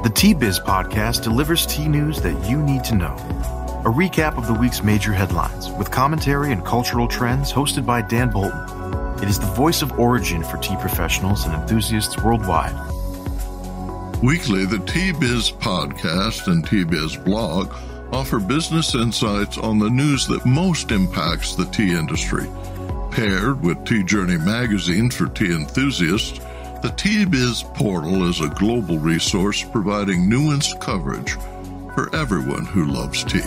The Tea-Biz podcast delivers tea news that you need to know. A recap of the week's major headlines with commentary and cultural trends hosted by Dan Bolton. It is the voice of origin for tea professionals and enthusiasts worldwide. Weekly, the Tea-Biz podcast and Tea-Biz blog offer business insights on the news that most impacts the tea industry. Paired with Tea Journey magazine for tea enthusiasts, the Tea-Biz portal is a global resource providing nuanced coverage for everyone who loves tea.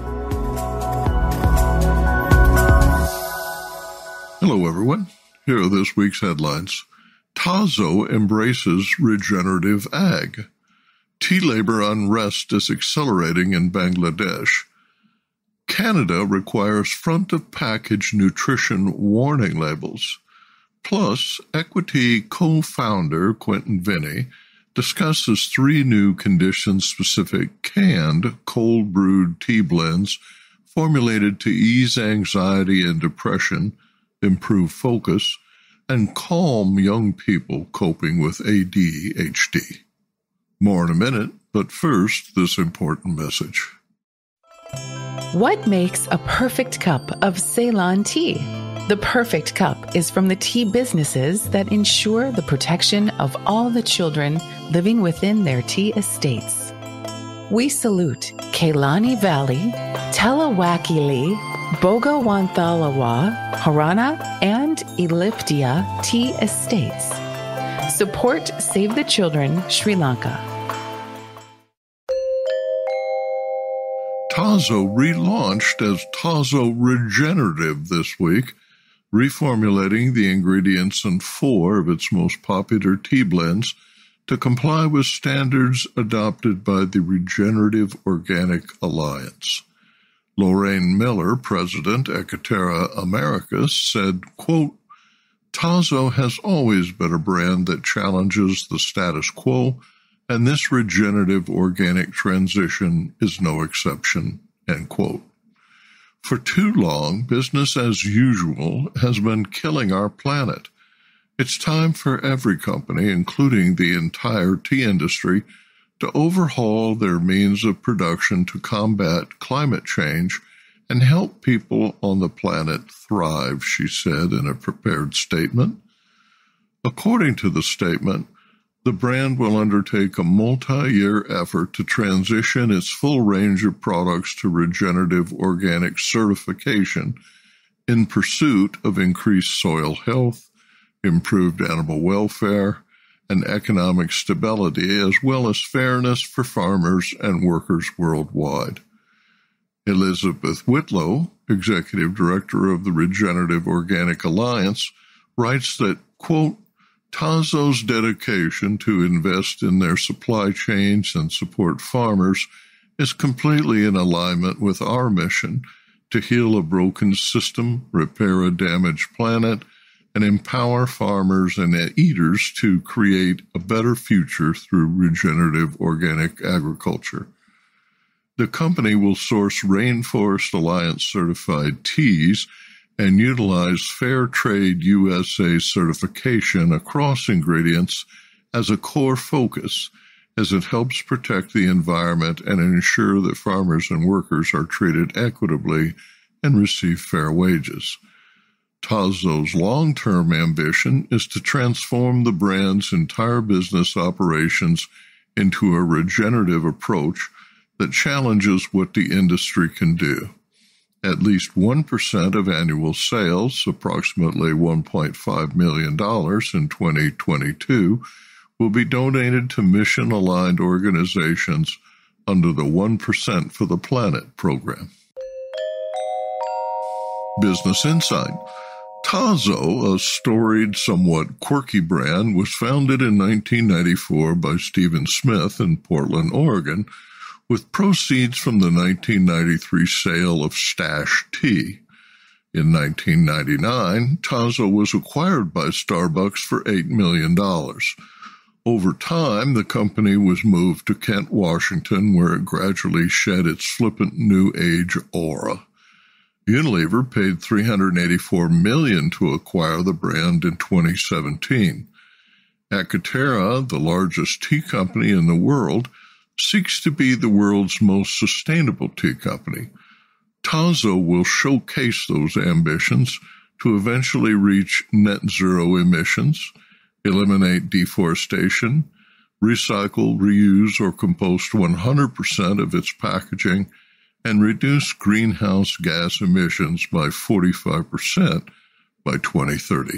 Hello, everyone. Here are this week's headlines. TAZO embraces regenerative ag. Tea labor unrest is accelerating in Bangladesh. Canada requires front-of-package nutrition warning labels. Plus, Equitea co-founder Quentin Vennie discusses 3 new condition-specific canned cold-brewed tea blends formulated to ease anxiety and depression, improve focus, and calm young people coping with ADHD. More in a minute, but first, this important message. What makes a perfect cup of Ceylon tea? The perfect cup is from the tea businesses that ensure the protection of all the children living within their tea estates. We salute Kailani Valley, Talawakili, Bogawanthalawa, Harana, and Equitea tea estates. Support Save the Children, Sri Lanka. TAZO relaunched as TAZO Regenerative this week, reformulating the ingredients in 4 of its most popular tea blends to comply with standards adopted by the Regenerative Organic Alliance. Lorraine Miller, president, Equitea Americas, said, quote, TAZO has always been a brand that challenges the status quo, and this regenerative organic transition is no exception, end quote. For too long, business as usual has been killing our planet. It's time for every company, including the entire tea industry, to overhaul their means of production to combat climate change and help people on the planet thrive, she said in a prepared statement. According to the statement, the brand will undertake a multi-year effort to transition its full range of products to regenerative organic certification in pursuit of increased soil health, improved animal welfare, and economic stability, as well as fairness for farmers and workers worldwide. Elizabeth Whitlow, executive director of the Regenerative Organic Alliance, writes that, quote, TAZO's dedication to invest in their supply chains and support farmers is completely in alignment with our mission to heal a broken system, repair a damaged planet, and empower farmers and eaters to create a better future through regenerative organic agriculture. The company will source Rainforest Alliance certified teas and utilize Fair Trade USA certification across ingredients as a core focus, as it helps protect the environment and ensure that farmers and workers are treated equitably and receive fair wages. TAZO's long-term ambition is to transform the brand's entire business operations into a regenerative approach that challenges what the industry can do. At least 1% of annual sales, approximately $1.5 million in 2022, will be donated to mission-aligned organizations under the 1% for the Planet program. Business Insight. TAZO, a storied, somewhat quirky brand, was founded in 1994 by Stephen Smith in Portland, Oregon, with proceeds from the 1993 sale of Stash Tea. In 1999, TAZO was acquired by Starbucks for $8 million. Over time, the company was moved to Kent, Washington, where it gradually shed its flippant New Age aura. Unilever paid $384 million to acquire the brand in 2017. Equitea, the largest tea company in the world, seeks to be the world's most sustainable tea company. TAZO will showcase those ambitions to eventually reach net zero emissions, eliminate deforestation, recycle, reuse, or compost 100% of its packaging, and reduce greenhouse gas emissions by 45% by 2030.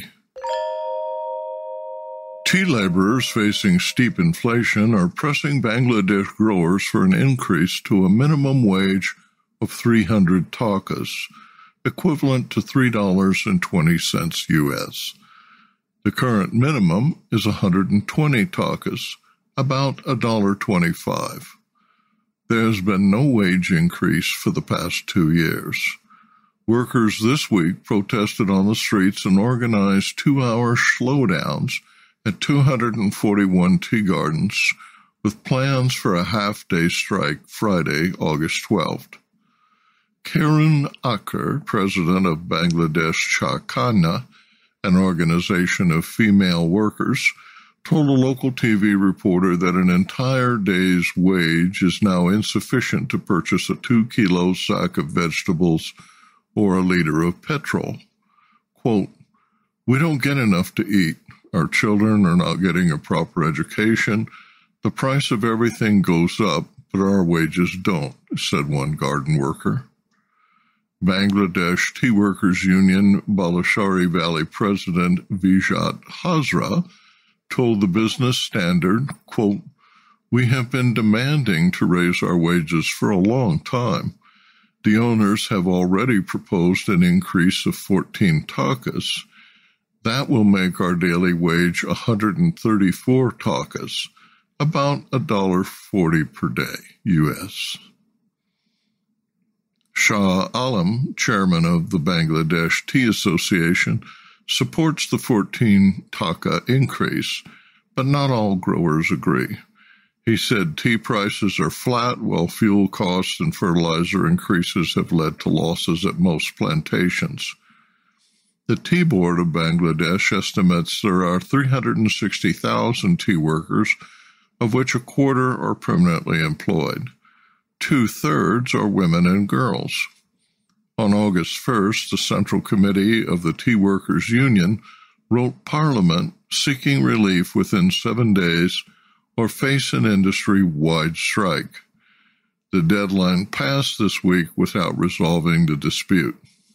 Tea laborers facing steep inflation are pressing Bangladesh growers for an increase to a minimum wage of 300 takas, equivalent to $3.20 U.S. The current minimum is 120 takas, about $1.25. There has been no wage increase for the past 2 years. Workers this week protested on the streets and organized 2-hour slowdowns at 241 tea gardens, with plans for a half-day strike Friday, August 12th. Karun Akhar, president of Bangladesh Chakana, an organization of female workers, told a local TV reporter that an entire day's wage is now insufficient to purchase a 2-kilo sack of vegetables or a liter of petrol. Quote, "We don't get enough to eat. Our children are not getting a proper education. The price of everything goes up, but our wages don't," said one garden worker. Bangladesh Tea Workers Union Balashari Valley President Vijat Hazra told the Business Standard, quote, "We have been demanding to raise our wages for a long time. The owners have already proposed an increase of 14 takas. That will make our daily wage 134 takas, about $1.40 per day, U.S. Shah Alam, chairman of the Bangladesh Tea Association, supports the 14 taka increase, but not all growers agree. He said tea prices are flat while fuel costs and fertilizer increases have led to losses at most plantations. The Tea Board of Bangladesh estimates there are 360,000 tea workers, of which a quarter are permanently employed. 2/3 are women and girls. On August 1st, the Central Committee of the Tea Workers Union wrote Parliament seeking relief within 7 days or face an industry-wide strike. The deadline passed this week without resolving the dispute.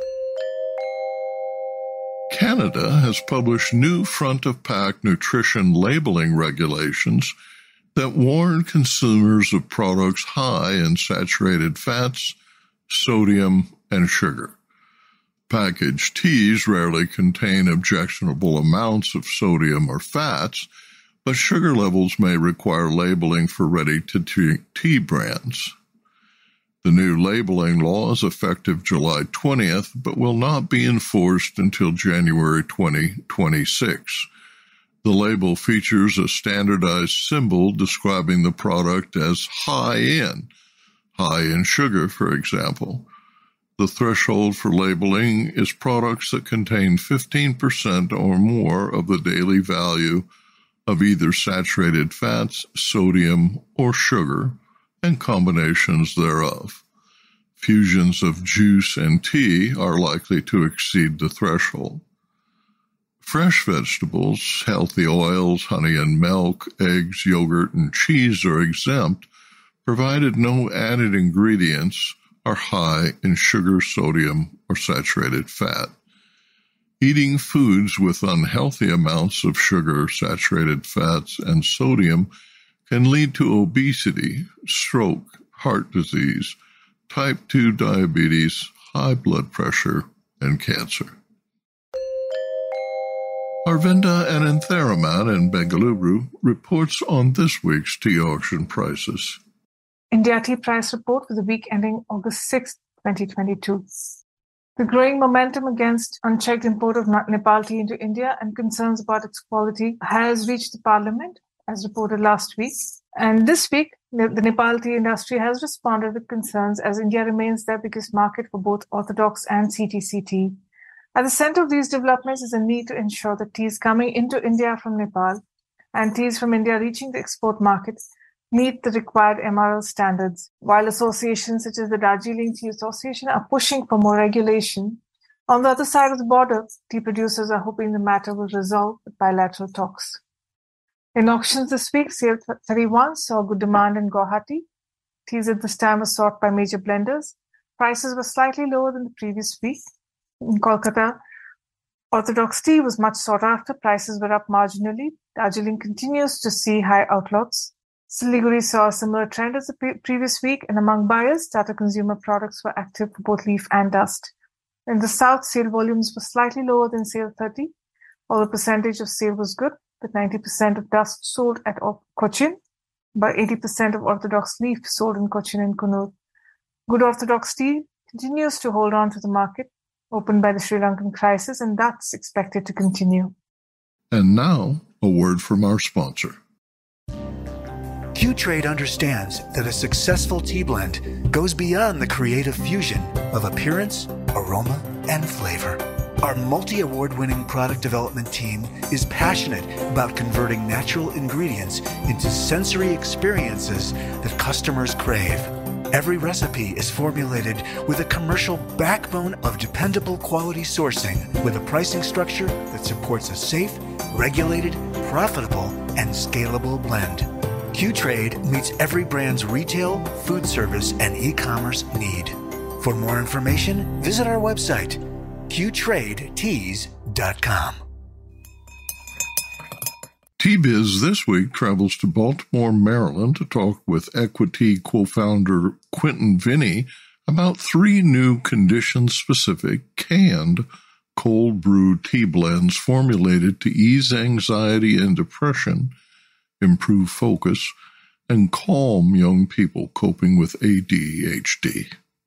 Canada has published new front-of-pack nutrition labeling regulations that warn consumers of products high in saturated fats, sodium, and sugar. Packaged teas rarely contain objectionable amounts of sodium or fats, but sugar levels may require labeling for ready-to-drink tea brands. The new labeling law is effective July 20th, but will not be enforced until January 2026. The label features a standardized symbol describing the product as high in sugar, for example. The threshold for labeling is products that contain 15% or more of the daily value of either saturated fats, sodium, or sugar, and combinations thereof. Fusions of juice and tea are likely to exceed the threshold. Fresh vegetables, healthy oils, honey and milk, eggs, yogurt, and cheese are exempt, provided no added ingredients are high in sugar, sodium, or saturated fat. Eating foods with unhealthy amounts of sugar, saturated fats, and sodium can lead to obesity, stroke, heart disease, type 2 diabetes, high blood pressure, and cancer. Arvinda Anantharaman in Bengaluru reports on this week's tea auction prices. India Tea Price Report for the week ending August 6, 2022. The growing momentum against unchecked import of Nepal tea into India and concerns about its quality has reached the Parliament, as reported last week. And this week, the Nepal tea industry has responded with concerns as India remains their biggest market for both orthodox and CTC tea. At the center of these developments is a need to ensure that teas coming into India from Nepal and teas from India reaching the export market meet the required MRL standards, while associations such as the Darjeeling Tea Association are pushing for more regulation. On the other side of the border, tea producers are hoping the matter will resolve with bilateral talks. In auctions this week, Sale 31 saw good demand in Guwahati. Teas at this time were sought by major blenders. Prices were slightly lower than the previous week. In Kolkata, orthodox tea was much sought after. Prices were up marginally. Darjeeling continues to see high outlets. Siliguri saw a similar trend as the previous week, and among buyers, Tata Consumer Products were active for both leaf and dust. In the south, sale volumes were slightly lower than Sale 30, although the percentage of sale was good, with 90% of dust sold at Cochin, but 80% of orthodox leaf sold in Cochin and Kannur. Good orthodox tea continues to hold on to the market, opened by the Sri Lankan crisis, and that's expected to continue. And now, a word from our sponsor. Q-Trade understands that a successful tea blend goes beyond the creative fusion of appearance, aroma, and flavor. Our multi-award-winning product development team is passionate about converting natural ingredients into sensory experiences that customers crave. Every recipe is formulated with a commercial backbone of dependable quality sourcing with a pricing structure that supports a safe, regulated, profitable, and scalable blend. Q-Trade meets every brand's retail, food service, and e-commerce need. For more information, visit our website, qtradeteas.com. T-Biz this week travels to Baltimore, Maryland to talk with Equitea co-founder Quentin Vennie about 3 new condition-specific canned cold-brewed tea blends formulated to ease anxiety and depression, improve focus, and calm young people coping with ADHD.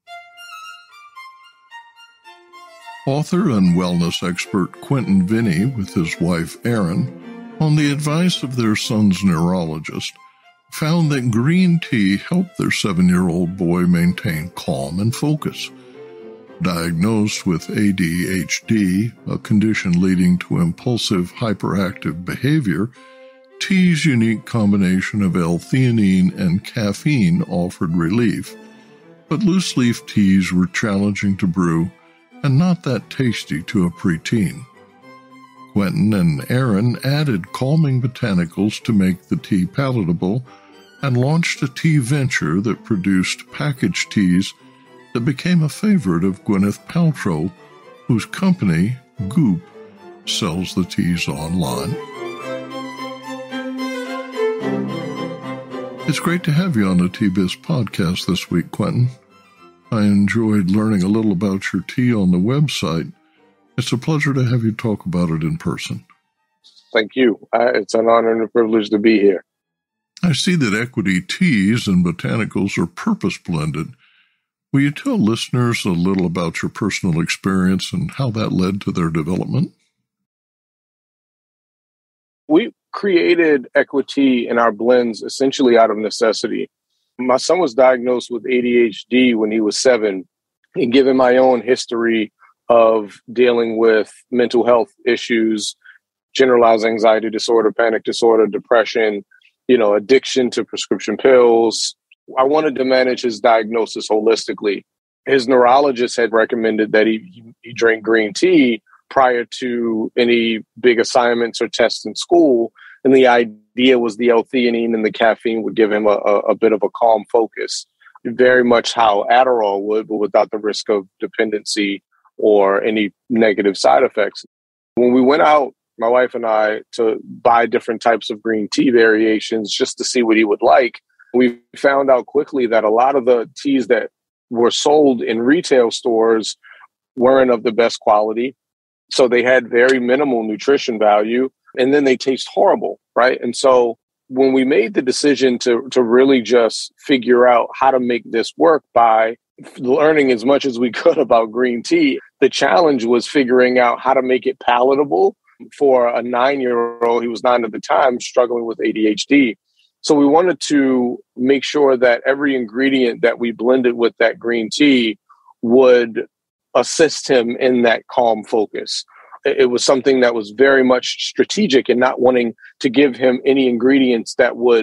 Author and wellness expert Quentin Vennie with his wife Erin, on the advice of their son's neurologist, found that green tea helped their 7-year-old boy maintain calm and focus. Diagnosed with ADHD, a condition leading to impulsive, hyperactive behavior, tea's unique combination of L-Theanine and caffeine offered relief, but loose-leaf teas were challenging to brew and not that tasty to a preteen. Quentin and Erin added calming botanicals to make the tea palatable and launched a tea venture that produced packaged teas that became a favorite of Gwyneth Paltrow, whose company, Goop, sells the teas online. It's great to have you on the T-Biz podcast this week, Quentin. I enjoyed learning a little about your tea on the website. It's a pleasure to have you talk about it in person. Thank you. It's an honor and a privilege to be here. I see that Equitea teas and botanicals are purpose blended. Will you tell listeners a little about your personal experience and how that led to their development? We created Equitea in our blends essentially out of necessity. My son was diagnosed with ADHD when he was 7, and given my own history of dealing with mental health issues, generalized anxiety disorder, panic disorder, depression, addiction to prescription pills, I wanted to manage his diagnosis holistically. His neurologist had recommended that he drink green tea prior to any big assignments or tests in school. And the idea was the L-Theanine and the caffeine would give him a bit of a calm focus, very much how Adderall would, but without the risk of dependency or any negative side effects. When we went out, my wife and I, to buy different types of green tea variations just to see what he would like, we found out quickly that a lot of the teas that were sold in retail stores weren't of the best quality. So they had very minimal nutrition value, and then they taste horrible, right? And so when we made the decision to really just figure out how to make this work by learning as much as we could about green tea, the challenge was figuring out how to make it palatable for a 9-year-old, he was 9 at the time, struggling with ADHD. So we wanted to make sure that every ingredient that we blended with that green tea would assist him in that calm focus. It was something that was very much strategic and not wanting to give him any ingredients that would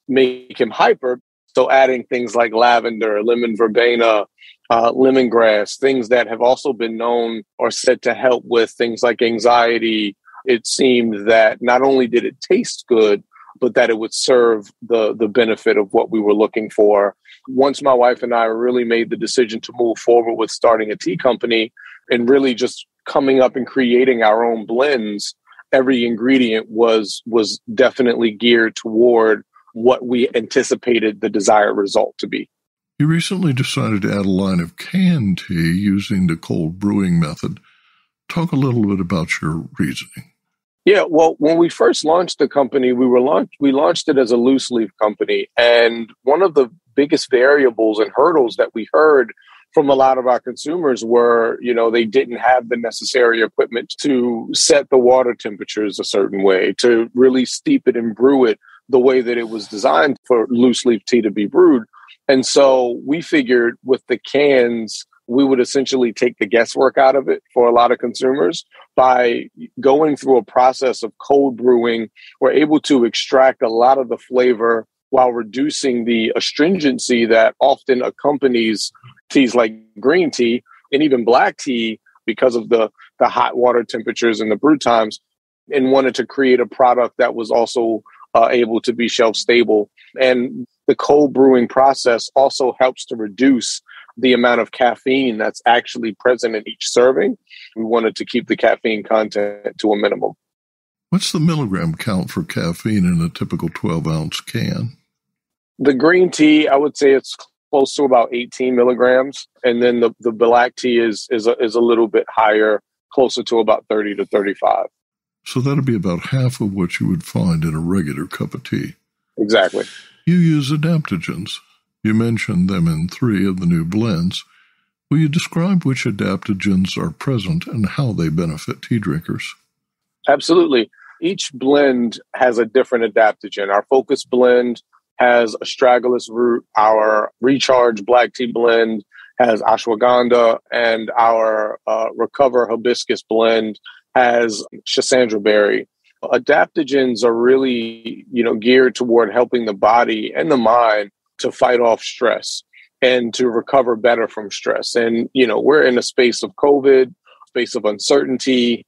make him hyper. So adding things like lavender, lemon verbena, lemongrass, things that have also been known or said to help with things like anxiety. It seemed that not only did it taste good, but that it would serve the benefit of what we were looking for. Once my wife and I really made the decision to move forward with starting a tea company and really just coming up and creating our own blends, every ingredient was definitely geared toward what we anticipated the desired result to be. You recently decided to add a line of canned tea using the cold brewing method. Talk a little bit about your reasoning. Yeah, well, when we first launched the company, we launched it as a loose leaf company. And one of the biggest variables and hurdles that we heard from a lot of our consumers were, they didn't have the necessary equipment to set the water temperatures a certain way, to really steep it and brew it the way that it was designed for loose leaf tea to be brewed. And so we figured with the cans, we would essentially take the guesswork out of it for a lot of consumers. By going through a process of cold brewing, we're able to extract a lot of the flavor while reducing the astringency that often accompanies teas like green tea and even black tea because of the hot water temperatures and the brew times, and wanted to create a product that was also able to be shelf stable. And the cold brewing process also helps to reduce the amount of caffeine that's actually present in each serving. We wanted to keep the caffeine content to a minimum. What's the milligram count for caffeine in a typical 12-ounce can? The green tea, I would say it's close to about 18 milligrams. And then the black tea is a little bit higher, closer to about 30 to 35. So that'd be about half of what you would find in a regular cup of tea. Exactly. You use adaptogens. You mentioned them in 3 of the new blends. Will you describe which adaptogens are present and how they benefit tea drinkers? Absolutely. Each blend has a different adaptogen. Our Focus blend has astragalus root. Our Recharge black tea blend has ashwagandha, and our Recover hibiscus blend has schisandra berry. Adaptogens are really, geared toward helping the body and the mind to fight off stress and to recover better from stress. And, we're in a space of COVID, space of uncertainty.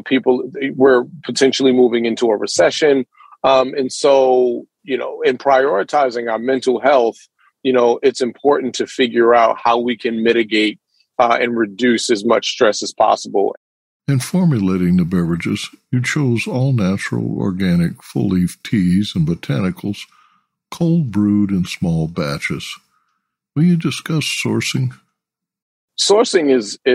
We're potentially moving into a recession. And so, in prioritizing our mental health, it's important to figure out how we can mitigate and reduce as much stress as possible. In formulating the beverages, you chose all-natural, organic, full-leaf teas and botanicals, cold brewed in small batches. Will you discuss sourcing? Sourcing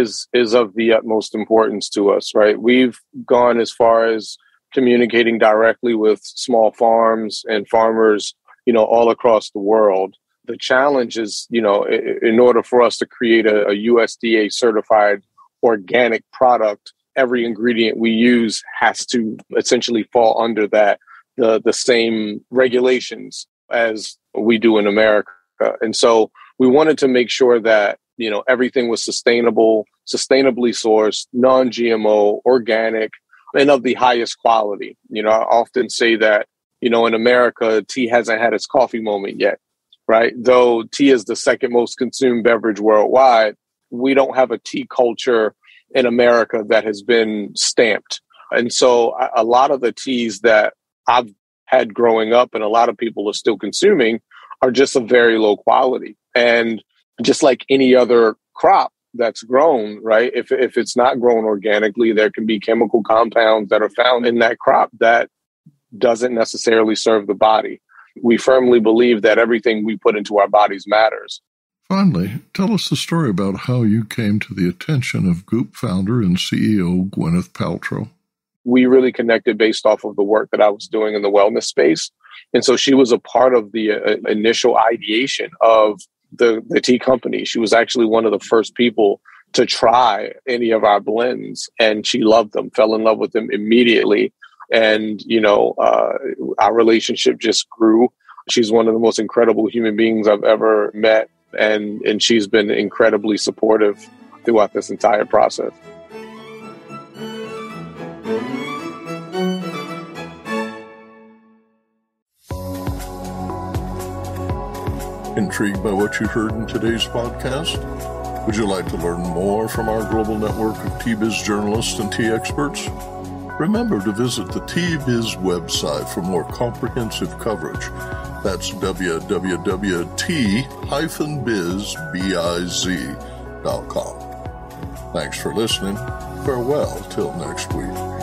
is of the utmost importance to us, right? We've gone as far as communicating directly with small farms and farmers, all across the world. The challenge is, in order for us to create a USDA certified organic product, every ingredient we use has to essentially fall under the same regulations as we do in America. And so we wanted to make sure that, everything was sustainable, sustainably sourced, non-GMO, organic, and of the highest quality. I often say that, in America, tea hasn't had its coffee moment yet, right? Though tea is the second most consumed beverage worldwide, we don't have a tea culture in America that has been stamped. And so a lot of the teas that I've had growing up and a lot of people are still consuming are just of very low quality. And just like any other crop that's grown, right? If it's not grown organically, there can be chemical compounds that are found in that crop that doesn't necessarily serve the body. We firmly believe that everything we put into our bodies matters. Finally, tell us the story about how you came to the attention of Goop founder and CEO Gwyneth Paltrow. We really connected based off of the work that I was doing in the wellness space. And so she was a part of the initial ideation of the tea company. She was actually one of the first people to try any of our blends, and she loved them, fell in love with them immediately. And, our relationship just grew. She's one of the most incredible human beings I've ever met. And she's been incredibly supportive throughout this entire process. Intrigued by what you heard in today's podcast? Would you like to learn more from our global network of T-Biz journalists and tea experts? Remember to visit the T-Biz website for more comprehensive coverage. That's www.t-biz.com. Thanks for listening. Farewell till next week.